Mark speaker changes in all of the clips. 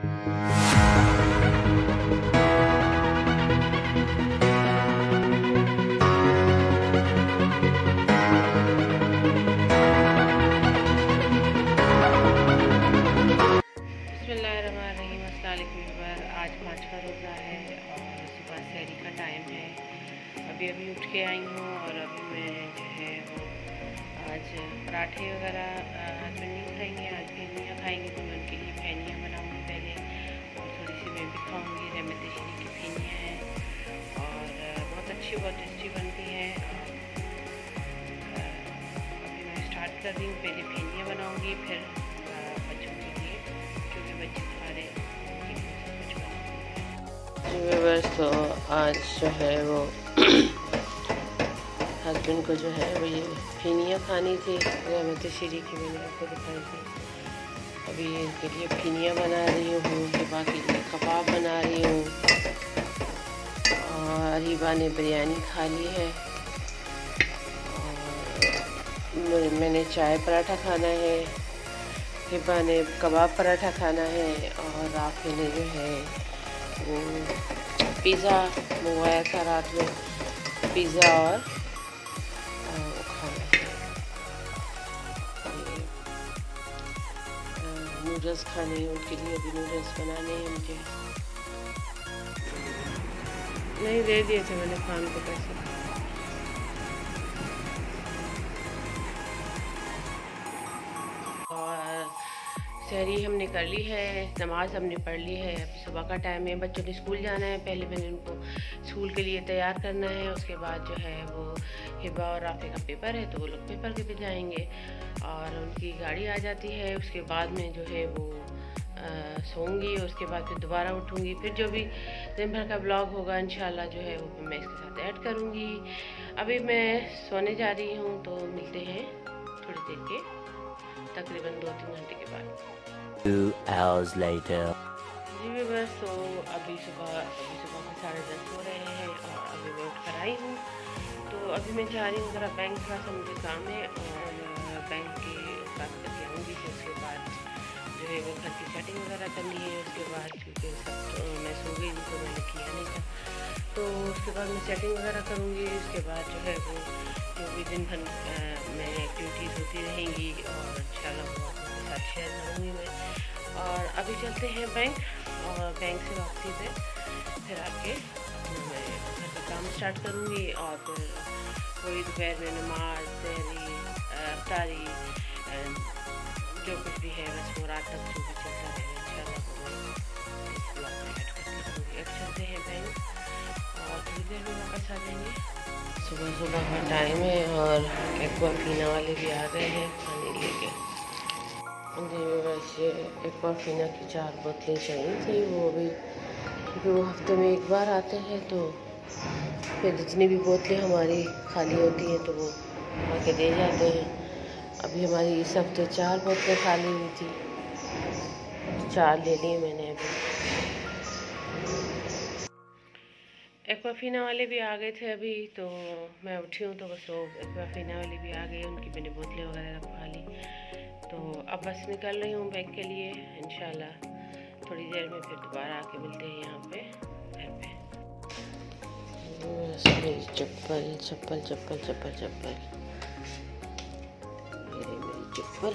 Speaker 1: आज 5वां रोज़ा है और सुबह सहरी का टाइम है। अभी उठ के आई हूँ और अभी मैं जो है वो आज पराठे वगैरह हस्बैंड नहीं उठाएंगे, आज फेनियाँ खाएंगे तो मैं उनके लिए फेनियाँ बनाऊँगी पहले और थोड़ी सी मैं भी खाऊँगी। रहमत शीरी की फेनियाँ हैं और बहुत अच्छी बहुत टेस्टी बनती हैं। अभी मैं स्टार्ट कर रही हूँ, पहले फेनियाँ बनाऊँगी फिर बच्चों के लिए क्योंकि बच्चे खा रहे हैं। बस तो आज जो है वो हस्बैंड को जो है वो ये फेनियाँ खानी थी, रहमत शीरी की मैंने आपको दिखाई थी। अभी इनके लिए फेनियाँ बना रही हूँ, हिबा के लिए कबाब बना रही हूँ और हिबा ने बिरयानी खा ली है और मैंने चाय पराठा खाना है, हिबा ने कबाब पराठा खाना है और राफे ने जो है वो पिज़्ज़ा मंगवाया था रात में, पिज़्ज़ा और वो खाना है नूडल्स खाने हैं उनके लिए। अभी नूडल्स बनाने हैं मुझे। नहीं दे दिए थे मैंने खान को पैसे। सहरी हमने कर ली है, नमाज़ हमने पढ़ ली है। अभी सुबह का टाइम है, बच्चों ने स्कूल जाना है। पहले मैंने उनको स्कूल के लिए तैयार करना है, उसके बाद जो है वो हिबा और राफे का पेपर है तो वो लोग पेपर के भी जाएंगे और उनकी गाड़ी आ जाती है। उसके बाद में जो है वो सोऊंगी और उसके बाद फिर दोबारा उठूँगी। फिर जो भी दिन भर का ब्लॉग होगा इंशाल्लाह जो है वो मैं इसके साथ ऐड करूँगी। अभी मैं सोने जा रही हूँ तो मिलते हैं थोड़ी देर के, तकरीबन 2-3 घंटे के बाद।
Speaker 2: 2 hours later.
Speaker 1: जी बस तो अभी सुबह के 10:30 हो रहे हैं और अभी मैं उठ कर आई हूँ। तो अभी मैं जा रही हूँ ज़रा बैंक, थोड़ा सा मुझे काम है और बैंक के बात करके आऊँगी। फिर उसके बाद जो है वो घर की सेटिंग वगैरह करनी है। उसके बाद क्योंकि सब मैं सो गई थी तो मैंने किया नहीं था, तो उसके बाद मैं सेटिंग वगैरह करूँगी। उसके बाद जो है वो जो भी दिन भर में एक्टिविटीज़ होती रहेंगी और इंशाल्लाह वो आपके साथ शेयर करूँगी मैं। और अभी चलते हैं बैंक और बैंक से वापसी पे फिर आके मैं घर का काम स्टार्ट करूँगी और फिर वही दोपहर में नमाज, सहरी, अफ्तारी जो कुछ भी है बस वो रात तक जो भी चलता है इंशाल्लाह वो इस ब्लॉग में ऐड करती रहूँगी। अब चलते हैं बैंक और थोड़ी देर में वापस आ जाएंगे। सुबह का टाइम है और एक्वाफीना वाले भी आ गए हैं पानी लेके। जी वैसे एक्वाफीना की 4 बोतलें चाहिए थी, वो भी क्योंकि वो हफ्ते में एक बार आते हैं तो फिर जितनी भी बोतलें हमारी खाली होती हैं तो वो आके दे जाते हैं। अभी हमारी इस हफ्ते 4 बोतलें खाली हुई थी, 4 ले लिए मैंने। अभी एक्वाफीना वाले भी आ गए थे अभी, तो मैं उठी हूँ तो बस वो एक्वाफीना वाले भी आ गए, उनकी मैंने बोतलें वगैरह रखवा ली। तो अब बस निकल रही हूँ बैंक के लिए इंशाल्लाह। थोड़ी देर में फिर दोबारा आके मिलते हैं यहाँ पे घर पे। मेरी चप्पल चप्पल चप्पल चप्पल चप्पल मेरी चप्पल।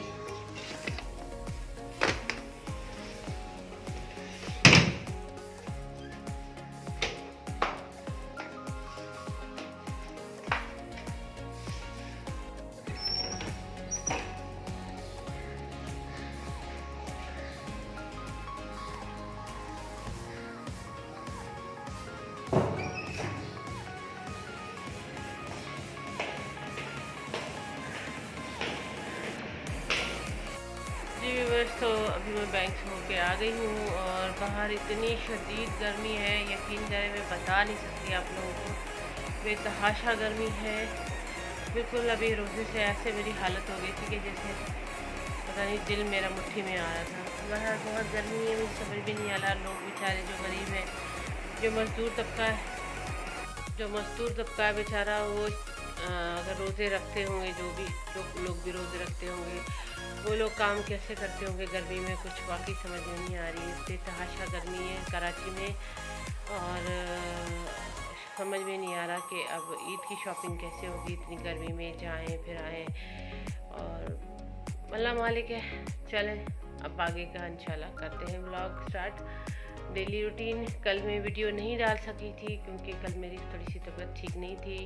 Speaker 1: तो अभी मैं बैंक से होके आ गई हूँ और बाहर इतनी शदीद गर्मी है, यकीन करें मैं बता नहीं सकती आप लोगों को। बेतहाशा गर्मी है बिल्कुल। अभी रोज़े से ऐसे मेरी हालत हो गई थी कि जैसे पता नहीं दिल मेरा मुट्ठी में आ रहा था। बाहर बहुत गर्मी है, मुझे समझ भी नहीं आ रहा। लोग बेचारे जो गरीब हैं, जो मज़दूर तबका है बेचारा, वो अगर रोज़े रखते होंगे, जो भी लोग भी रोज़े रखते होंगे, वो लोग काम कैसे करते होंगे गर्मी में, कुछ वाकई समझ में नहीं आ रही है। बेतहाशा गर्मी है कराची में और समझ में नहीं आ रहा कि अब ईद की शॉपिंग कैसे होगी इतनी गर्मी में, जाएं फिर आएँ। और अल्लाह मालिक है, चलें अब आगे का इंशाल्लाह करते हैं व्लॉग स्टार्ट। डेली रूटीन कल मैं वीडियो नहीं डाल सकी थी क्योंकि कल मेरी थोड़ी सी तबीयत ठीक नहीं थी।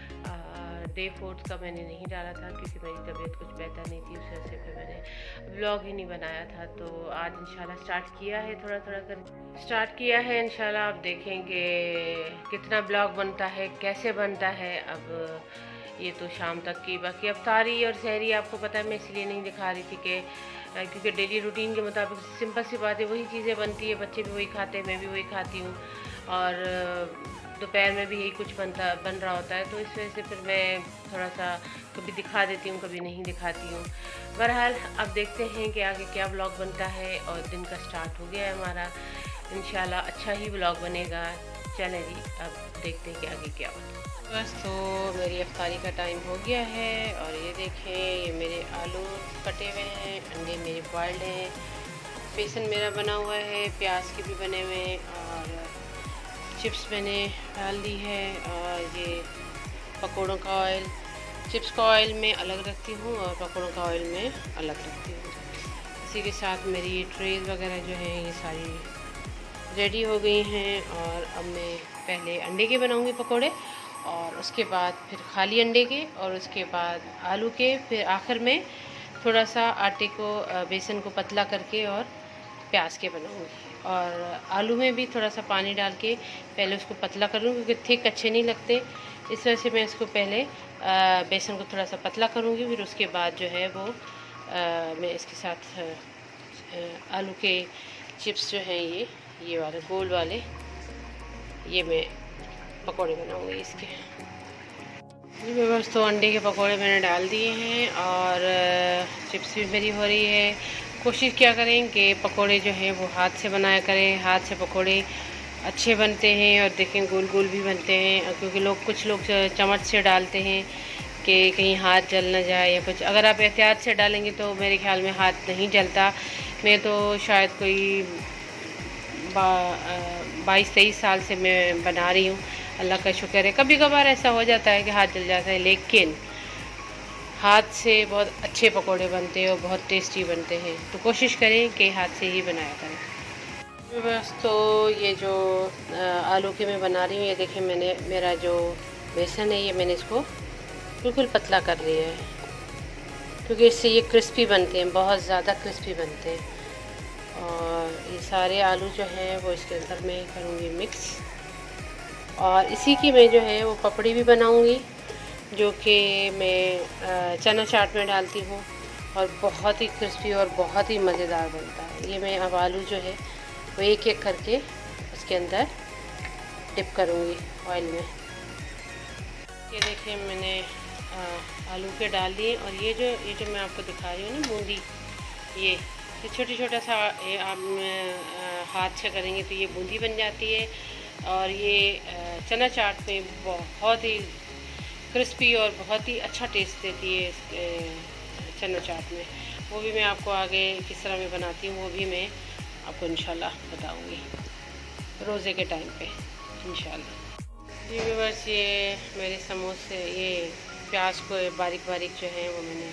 Speaker 1: डे 4 का मैंने नहीं डाला था क्योंकि मेरी तबीयत कुछ बेहतर नहीं थी, उस वजह से फिर मैंने व्लॉग ही नहीं बनाया था। तो आज इंशाल्लाह स्टार्ट किया है, थोड़ा थोड़ा कर स्टार्ट किया है इंशाल्लाह। अब देखेंगे कितना ब्लॉग बनता है, कैसे बनता है। अब ये तो शाम तक की, बाकी अब तारी और सहरी आपको पता है मैं इसलिए नहीं दिखा रही थी कि क्योंकि डेली रूटीन के मुताबिक सिंपल सी बात है, वही चीज़ें बनती है, बच्चे भी वही खाते हैं, मैं भी वही खाती हूँ और दोपहर में भी यही कुछ बन रहा होता है। तो इस वजह से फिर मैं थोड़ा सा कभी दिखा देती हूँ, कभी नहीं दिखाती हूँ। बहरहाल अब देखते हैं कि आगे क्या व्लॉग बनता है। और दिन का स्टार्ट हो गया है हमारा, इंशाल्लाह अच्छा ही व्लॉग बनेगा। चलें जी, अब देखते हैं कि आगे क्या बनता है। बस तो मेरी अफ्तारी का टाइम हो गया है और ये देखें, ये मेरे आलू कटे हुए हैं, अंडे मेरे बॉइल्ड हैं, बेसन मेरा बना हुआ है, प्याज के भी बने हुए हैं और चिप्स मैंने डाल दी है। और ये पकोड़ों का ऑयल, चिप्स का ऑयल मैं अलग रखती हूँ और पकोड़ों का ऑयल मैं अलग रखती हूँ। इसी के साथ मेरी ट्रेज वगैरह जो है ये सारी रेडी हो गई हैं। और अब मैं पहले अंडे के बनाऊँगी पकोड़े और उसके बाद फिर खाली अंडे के और उसके बाद आलू के, फिर आखिर में थोड़ा सा आटे को बेसन को पतला करके और प्याज के बनाऊँगी। और आलू में भी थोड़ा सा पानी डाल के पहले उसको पतला करूँगी क्योंकि थिक अच्छे नहीं लगते, इस वजह से मैं इसको पहले बेसन को थोड़ा सा पतला करूँगी। फिर उसके बाद जो है वो मैं इसके साथ आलू के चिप्स जो हैं ये वाले गोल वाले, ये मैं पकोड़े बनाऊंगी इसके। जी बस तो अंडे के पकोड़े मैंने डाल दिए हैं और चिप्स भी मेरी हो रही है। कोशिश क्या करें कि पकोड़े जो हैं वो हाथ से बनाया करें, हाथ से पकोड़े अच्छे बनते हैं और देखें गोल गोल भी बनते हैं। क्योंकि कुछ लोग चम्मच से डालते हैं कि कहीं हाथ जल ना जाए या कुछ। अगर आप एहतियात से डालेंगे तो मेरे ख्याल में हाथ नहीं जलता। मैं तो शायद कोई 22-23 साल से मैं बना रही हूँ, अल्लाह का शुक्र है। कभी कभार ऐसा हो जाता है कि हाथ जल जाता है, लेकिन हाथ से बहुत अच्छे पकोड़े बनते हैं और बहुत टेस्टी बनते हैं। तो कोशिश करें कि हाथ से ही बनाया करें। बस तो ये जो आलू के मैं बना रही हूँ, ये देखें मैंने मेरा जो बेसन है ये मैंने इसको बिल्कुल पतला कर लिया है क्योंकि इससे ये क्रिस्पी बनते हैं, बहुत ज़्यादा क्रिस्पी बनते हैं। और ये सारे आलू जो हैं वो इसके अंदर मैं करूँगी मिक्स और इसी की मैं जो है वो पपड़ी भी बनाऊँगी जो कि मैं चना चाट में डालती हूँ और बहुत ही क्रिस्पी और बहुत ही मज़ेदार बनता है। ये मैं अब आलू जो है वो एक एक करके उसके अंदर डिप करूँगी ऑयल में। ये देखिए मैंने आलू के डाल दिए और ये जो मैं आपको दिखा रही हूँ ना बूंदी, ये छोटा छोटा सा आप हाथ से करेंगे तो ये बूंदी बन जाती है। और ये चना चाट में बहुत ही क्रिस्पी और बहुत ही अच्छा टेस्ट देती है इस चना चाट में। वो भी मैं आपको आगे किस तरह मैं बनाती हूँ वो भी मैं आपको इंशाल्लाह बताऊँगी रोज़े के टाइम पे इंशाल्लाह। जी बस ये मेरे समोसे, ये प्याज को बारीक बारीक जो है वो मैंने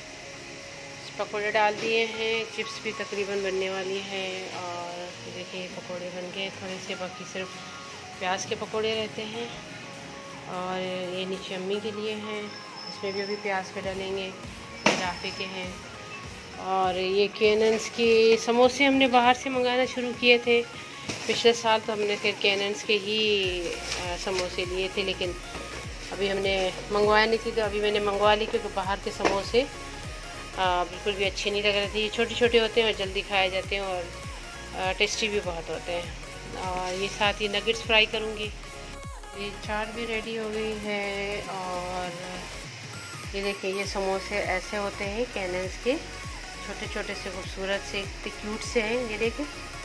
Speaker 1: पकोड़े डाल दिए हैं। चिप्स भी तकरीबन बनने वाली है और देखिए पकोड़े बन गए थोड़े से, बाकी सिर्फ प्याज के पकोड़े रहते हैं। और ये नीचे अम्मी के लिए हैं, इसमें भी अभी प्याज के डालेंगे, राफे के हैं। और ये कैनन्स के समोसे हमने बाहर से मंगाना शुरू किए थे पिछले साल, तो हमने फिर कैनन्स के ही समोसे लिए थे, लेकिन अभी हमने मंगवाया नहीं थी तो अभी मैंने मंगवा ली क्योंकि बाहर के समोसे बिल्कुल भी अच्छे नहीं लग रहे थे। ये छोटे छोटे होते हैं और जल्दी खाए जाते हैं और टेस्टी भी बहुत होते हैं। और ये साथ ही नगेट्स फ्राई करूँगी। ये चाट भी रेडी हो गई है और ये देखिए ये समोसे ऐसे होते हैं कैनन्स के, छोटे छोटे से खूबसूरत से क्यूट से हैं, ये देखें।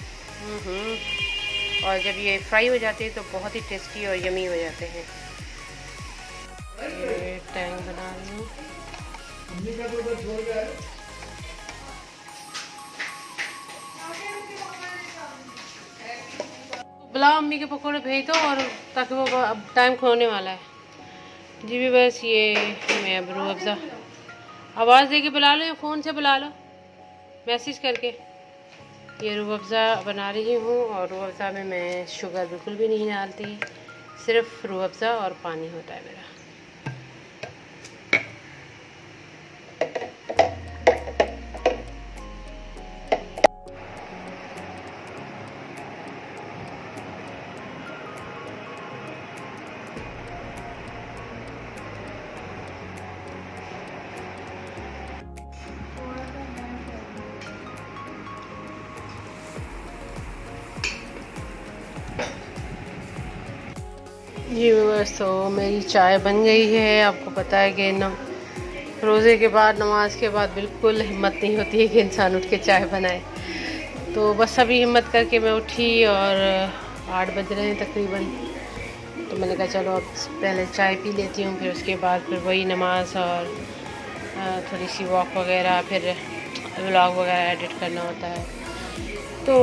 Speaker 1: और जब ये फ्राई हो जाते हैं तो बहुत ही टेस्टी और यमी हो जाते हैं। टैंग बना रही हूँ। बुलाओ अम्मी के पकौड़े भेज दो, और ताकि वो अब टाइम खोने वाला है जी भी। बस ये मैं अब रूह अफ़ज़ा आवाज़ दे के बुला लो या फ़ोन से बुला लो मैसेज करके। ये रूह अफ़ज़ा बना रही हूँ, और रूह अफ़ज़ा में मैं शुगर बिल्कुल भी नहीं डालती, सिर्फ रूह अफ़ज़ा और पानी होता है मेरा। जी बस तो मेरी चाय बन गई है। आपको पता है कि रोज़े के बाद, नमाज के बाद बिल्कुल हिम्मत नहीं होती है कि इंसान उठ के चाय बनाए। तो बस अभी हिम्मत करके मैं उठी, और 8 बज रहे हैं तकरीबन। तो मैंने कहा चलो अब पहले चाय पी लेती हूँ, फिर उसके बाद फिर वही नमाज और थोड़ी सी वॉक वगैरह, फिर व्लॉग वगैरह एडिट करना होता है। तो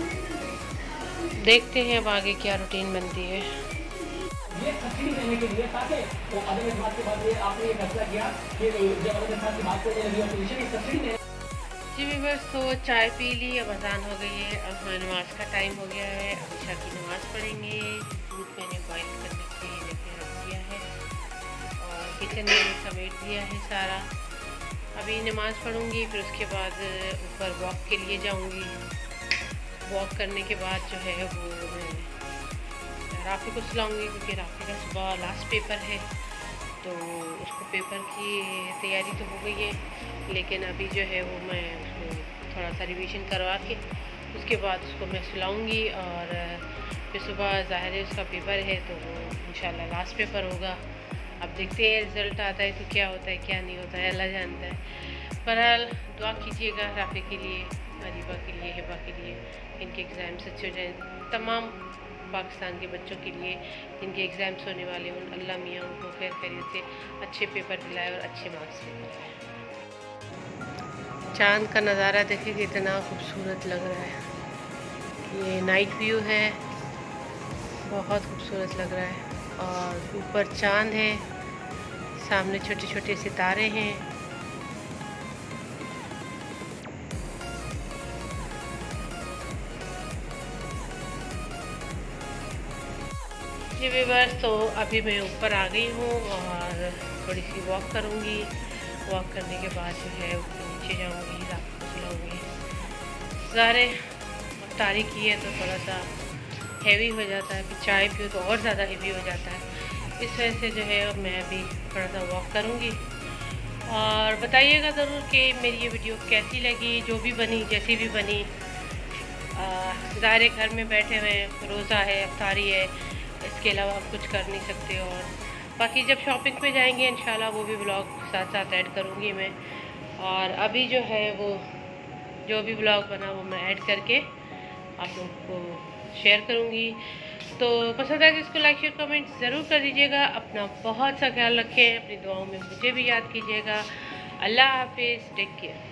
Speaker 1: देखते हैं अब आगे क्या रूटीन बनती है। ये सब्सिडी देने के लिए ताकि तो अदम बात के बाद ये आपने ये फैसला किया कि जब अदम की बात करने लगी ऑपोजिशन सब्सिडी देने। जी बस तो चाय पी ली, अब अजान हो गई है, अब नमाज का टाइम हो गया है। अब इशा की नमाज़ पढ़ेंगे। दूध मैंने बॉइल करने के लिए लेके रख दिया है, और किचन में समेट दिया है सारा। अभी नमाज़ पढ़ूँगी, फिर उसके बाद ऊपर वॉक के लिए जाऊँगी। वॉक करने के बाद जो है वो मैं राफ़ी को सुलाऊंगी, क्योंकि राफ़ी का सुबह लास्ट पेपर है। तो उसको पेपर की तैयारी तो हो गई है, लेकिन अभी जो है वो मैं थोड़ा सा रिवीजन करवा के उसके बाद उसको मैं सुलाऊंगी। और फिर सुबह ज़ाहिर है उसका पेपर है, तो वो इंशाल्लाह लास्ट पेपर होगा। अब देखते हैं रिज़ल्ट आता है तो क्या होता है क्या नहीं होता है, अल्लाह जानता है। बहरहाल दुआ कीजिएगा राफ़ी के लिए, अरीबा के लिए, हिबा के लिए, इनके एग्ज़ाम्स अच्छे हो जाएँ। तमाम पाकिस्तान के बच्चों के लिए जिनके एग्ज़ाम्स होने वाले हों, अल्लाह मियाँ उनको खैर खैरियत से अच्छे पेपर दिलाए और अच्छे मार्क्स दिलाए। चाँद का नज़ारा देखिए कितना खूबसूरत लग रहा है। ये नाइट व्यू है, बहुत खूबसूरत लग रहा है। और ऊपर चाँद है, सामने छोटे छोटे सितारे हैं। जी व्यूअर्स तो अभी मैं ऊपर आ गई हूँ, और थोड़ी सी वॉक करूँगी। वॉक करने के बाद जो है ऊपर नीचे जाऊँगी, रात को सुलाऊँगी। ज़ारे तारीखी है तो थोड़ा सा हैवी हो जाता है, फिर चाय पियो तो और ज़्यादा हैवी हो जाता है। इस वजह से जो है मैं अभी थोड़ा सा वॉक करूँगी। और बताइएगा ज़रूर कि मेरी ये वीडियो कैसी लगी, जो भी बनी, जैसी भी बनी। ज़ाहिर घर में बैठे हुए, रोज़ा है, अफ्तारी है, इसके अलावा आप कुछ कर नहीं सकते। और बाकी जब शॉपिंग पे जाएंगे इंशाल्लाह वो भी व्लॉग साथ साथ ऐड करूँगी मैं। और अभी जो है वो जो भी व्लॉग बना वो मैं ऐड करके आप लोगों को शेयर करूँगी। तो पसंद आए तो इसको लाइक शेयर कमेंट ज़रूर कर दीजिएगा। अपना बहुत सा ख्याल रखें, अपनी दुआओं में मुझे भी याद कीजिएगा। अल्लाह हाफिज़, टेक केयर।